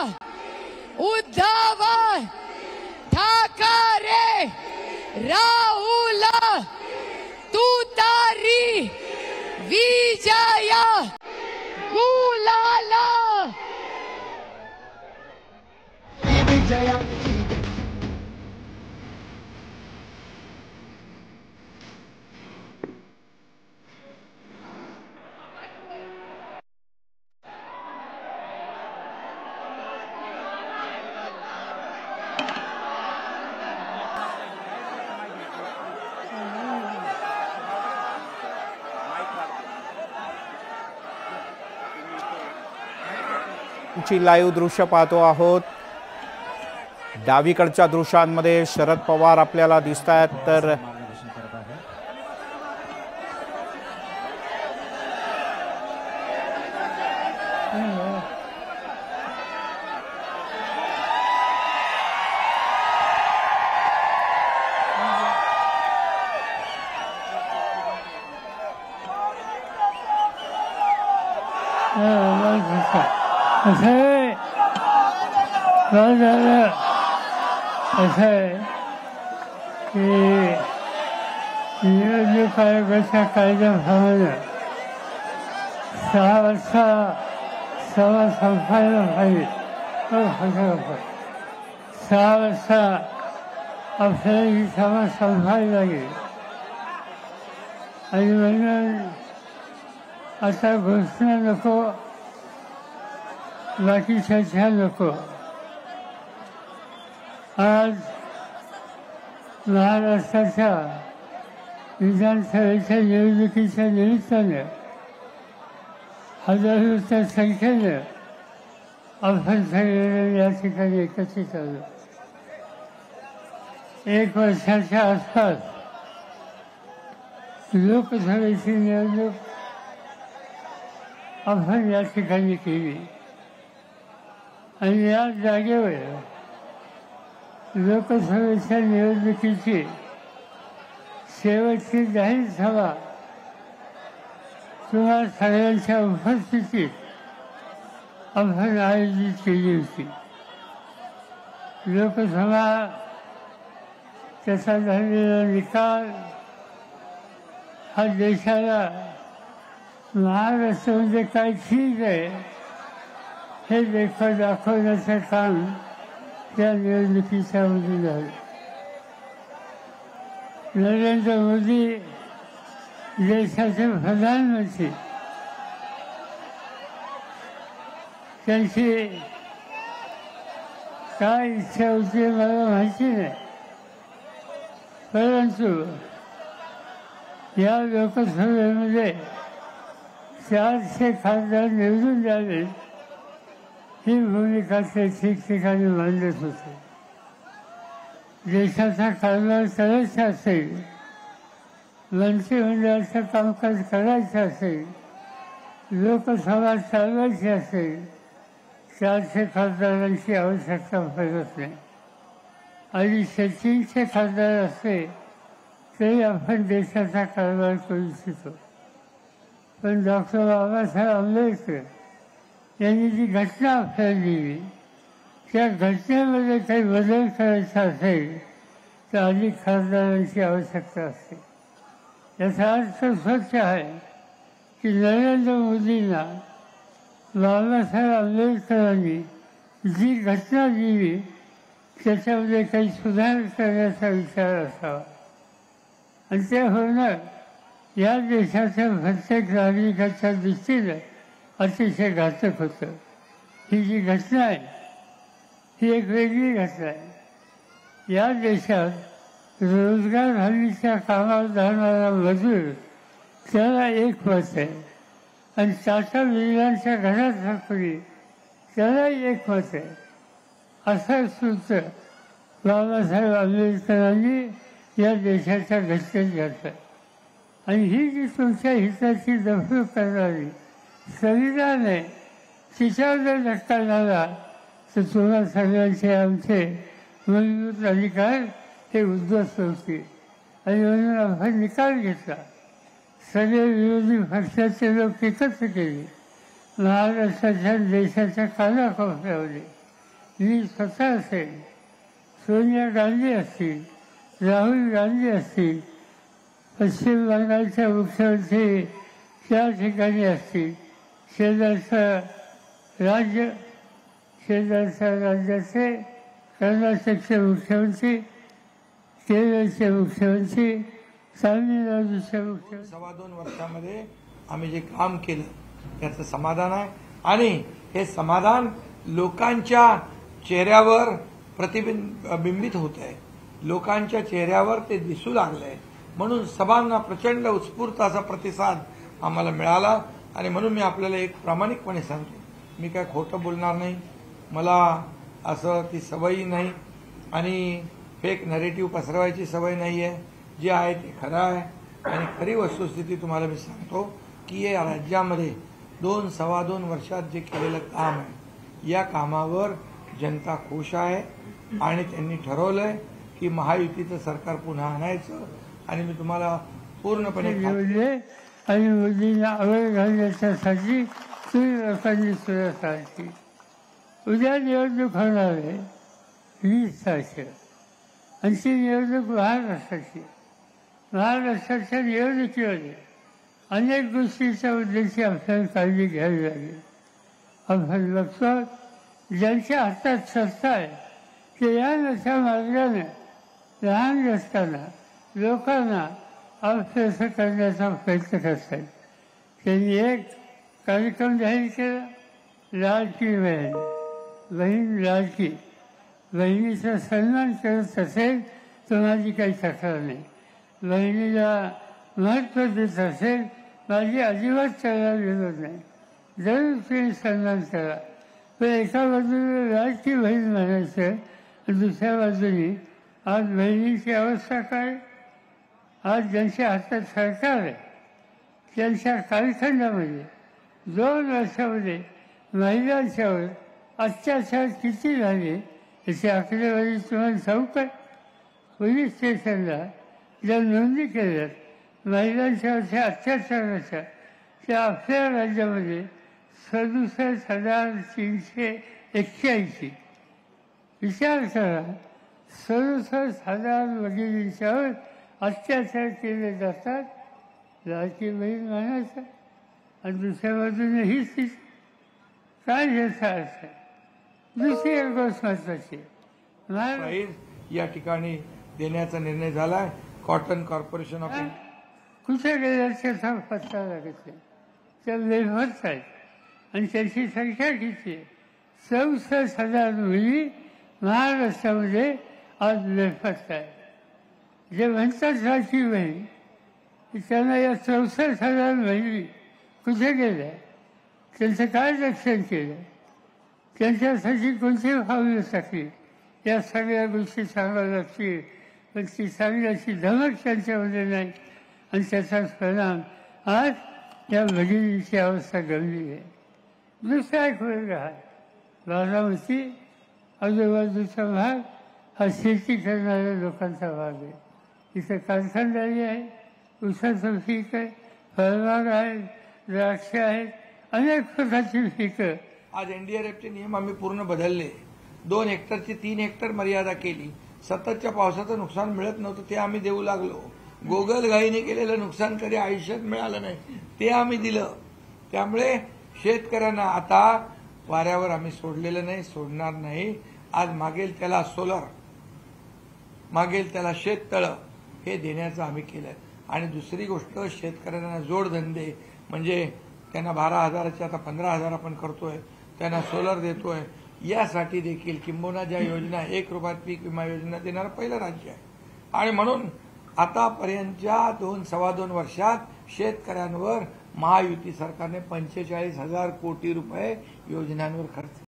उद्धव ठाकरे, राहुल तुतारी, विजय गुलाल, विजय. ची लाईव्ह दृश्य पाहतो आहोत. डावीकडच्या दृश्यांमध्ये शरद पवार आपल्याला दिसत आहेत. तर निवडणूक आयोगाच्या कायद्याप्रमाणे 6 वाजता सभा संपायला पाहिजे. 6 वाजता आपल्याला ही सभा संपायला लागेल आणि म्हणून आता घोषणा नको, बाकी चर्चा नको. आज महाराष्ट्राच्या विधानसभेच्या निवडणुकीच्या निमित्ताने हजारोच्या संख्येने आपण सगळे या ठिकाणी एकत्रित आलो. 1 वर्षाच्या आसपास लोकसभेची निवडणूक आपण या ठिकाणी केली आणि या जागेवर लोकसभेच्या निवडणुकीची शेवटची जाहीर सभा तुम्हा सगळ्यांच्या उपस्थितीत आपण आयोजित केली होती. लोकसभा त्याचा झालेला निकाल हा देशाला महाराष्ट्रामध्ये काय ठीक आहे हे दाखवण्याचं काम त्या निवडणुकीच्या मध्ये झालं. नरेंद्र मोदी देशाचे प्रधानमंत्री, त्यांची काय इच्छा होती मला माहिती नाही, परंतु या लोकसभेमध्ये 400 खासदार निवडून द्यावे ही भूमिका ते ठिकठिकाणी मांडत होते. देशाचा कारभार करायचा असेल, मंत्रिमंडळाचं कामकाज करायचं असेल, लोकसभा चालवायची असेल, 400 खासदारांची आवश्यकता पडत नाही. आणि 300 खासदार असले तरी आपण देशाचा कारभार करू शकतो. पण डॉक्टर बाबासाहेब आंबेडकर यांनी जी घटना आपल्याला दिली त्या घटनेमध्ये काही बदल करायचा असेल तर अधिक खासदारांची आवश्यकता असते. याचा अर्थ स्वच्छ आहे की नरेंद्र मोदींना बाबासाहेब आंबेडकरांनी जी घटना दिली त्याच्यामध्ये काही सुधार करण्याचा विचार असावा आणि ते होणं या देशाच्या प्रत्येक नागरिकाच्या दृष्टीने अतिशय घातक होतं. ही जी घटना आहे ही एक वेगळी घटना आहे. या देशात रोजगार हल्लीच्या कामावर जाणारा मजूर त्याला एक मत आहे आणि टाटा बिर्लांच्या घरात सापडी त्यालाही एक मत आहे. असं सूत्र बाबासाहेब आंबेडकरांनी या देशाच्या घटनेत घातलं आणि ही जी तुमच्या हिताची दफन करणारी संविधान आहे तिच्यावर जर धक्का झाला तर तुम्हा सगळ्यांचे आमचे मूलभूत अधिकार हे उद्ध्वस्त होतील. आणि म्हणून आपण निकाल घेतला. सगळे विरोधी पक्षाचे लोक एकत्र केले, महाराष्ट्राच्या देशाच्या कानाकोपऱ्यामध्ये मी स्वतः असेल, सोनिया गांधी असतील, राहुल गांधी असतील, पश्चिम बंगालच्या मुख्यमंत्री त्या ठिकाणी असतील, शेजारच्या राज्याचे कर्नाटकचे मुख्यमंत्री, केरळचे मुख्यमंत्री, तामिळनाडूचे मुख्यमंत्री. 2.25 वर्षामध्ये आम्ही जे काम केलं त्याचं समाधान आहे आणि हे समाधान लोकांच्या चेहऱ्यावर प्रतिबिंबित होत आहे, लोकांच्या चेहऱ्यावर ते दिसू लागलंय. म्हणून सभांना प्रचंड उत्स्फूर्त असा प्रतिसाद आम्हाला मिळाला आणि म्हणून मी आपल्याला एक प्रामाणिकपणे सांगतो, मी काय खोटं बोलणार नाही, मला असं ती सवयी नाही आणि फेक नरेटिव्ह पसरवायची सवय नाही आहे. जे आहे ते खरं आहे आणि खरी वस्तुस्थिती तुम्हाला मी सांगतो की या राज्यामध्ये 2-2.25 वर्षात जे केलेलं काम आहे या कामावर जनता खुश आहे आणि त्यांनी ठरवलंय की महायुतीचं सरकार पुन्हा आणायचं आणि मी तुम्हाला पूर्णपणे आणि मोदींना आवड घालण्यासाठी तुम्ही लोकांनी सुद्धा सांगितली. उद्या निवडणूक होणार आहे 20 तारखेला आणि ती निवडणूक महाराष्ट्राच्या निवडणुकीमध्ये अनेक गोष्टींच्या मुद्द्याची आपल्याला काळजी घ्यावी लागेल. आपण बघतो ज्यांच्या हातात सत्ता आहे ते या नशा मार्गाने लहान असताना लोकांना अभ्यास करण्याचा प्रयत्न करतात. त्यांनी एक कार्यक्रम जाहीर केला, लाडकी बहीण लाडकी. बहिणीचा सन्मान करत असेल तर माझी काही तक्रार नाही, बहिणीला महत्त्व देत असेल माझी अजिबात त्याला विरोध नाही, जरूर तुम्ही सन्मान करा. पण एका बाजूला लाडकी बहीण म्हणायचं आणि दुसऱ्या बाजूने आज बहिणीची अवस्था काय. आज ज्यांच्या हातात सरकार आहे त्यांच्या कालखंडामध्ये 2 वर्षामध्ये महिलांच्यावर अत्याचार किती झाले याची आकडेवारी तुम्हाला सांगू काय. पोलीस स्टेशनला ज्या नोंदी केल्यात महिलांच्यावरच्या अत्याचाराच्या त्या आपल्या राज्यामध्ये 67,381. विचार करा, 67,000 भगिनींच्यावर अत्याचार केले जातात. लाडकी बहीण म्हणायचं आणि दुसऱ्या बाजूने ही स्थिती काय याचा अर्थ. दुसरी एक गोष्ट महत्वाची प्राईज या ठिकाणी देण्याचा निर्णय झालाय. कॉटन कॉर्पोरेशन ऑफ कुठे गेल्या त्याचा पत्ता लागत नाही, त्या वेफर्स आहेत आणि त्याची संख्या किती आहे. 64,000 मुली महाराष्ट्रामध्ये आज वेफर्स आहेत. जे म्हणतात लाडकी बहीण त्यांना या 64,000 महिली कुठे गेल्या, त्यांचं काय रक्षण केलं, त्यांच्यासाठी कोणती पावलं टाकली, या सगळ्या गोष्टी सांगाव्या लागतील. पण ती सांगण्याची धमक त्यांच्यामध्ये नाही आणि त्याचाच परिणाम आज या भगिनीची अवस्था गंभीर आहे. दुसरा एक वर्ग आहे बारामती आजूबाजूचा भाग हा शेती करणाऱ्या लोकांचा भाग आहे. इथं कारखानदारी आहे, ऊसाचं पीक आहे, फळबाग आहे, द्राक्ष आहेत, अनेक प्रकारची पिकं. आज एनडीआरएफचे नियम आम्ही पूर्ण बदलले. 2 हेक्टरची 3 हेक्टर मर्यादा केली. सततच्या पावसाचं नुकसान मिळत नव्हतं ते आम्ही देऊ लागलो. गोगलगाईने केलेलं नुकसान कधी आयुष्यात मिळालं नाही ते आम्ही दिलं. त्यामुळे शेतकऱ्यांना आता वाऱ्यावर आम्ही सोडलेलं नाही, सोडणार नाही. आज मागेल त्याला सोलर, मागेल त्याला शेततळं हे देण्याचं आम्ही केलं. आणि दुसरी गोष्ट शेतकऱ्यांना जोडधंदे म्हणजे त्यांना 12,000चे आता 15,000 आपण करतोय, त्यांना सोलर देतोय. यासाठी देखील किंबहुना ज्या योजना 1 रुपयात पीक विमा योजना देणारं पहिलं राज्य आहे. आणि म्हणून आतापर्यंतच्या 2-2.25 वर्षात शेतकऱ्यांवर महायुती सरकारने 45,000 कोटी रुपये योजनांवर खर्च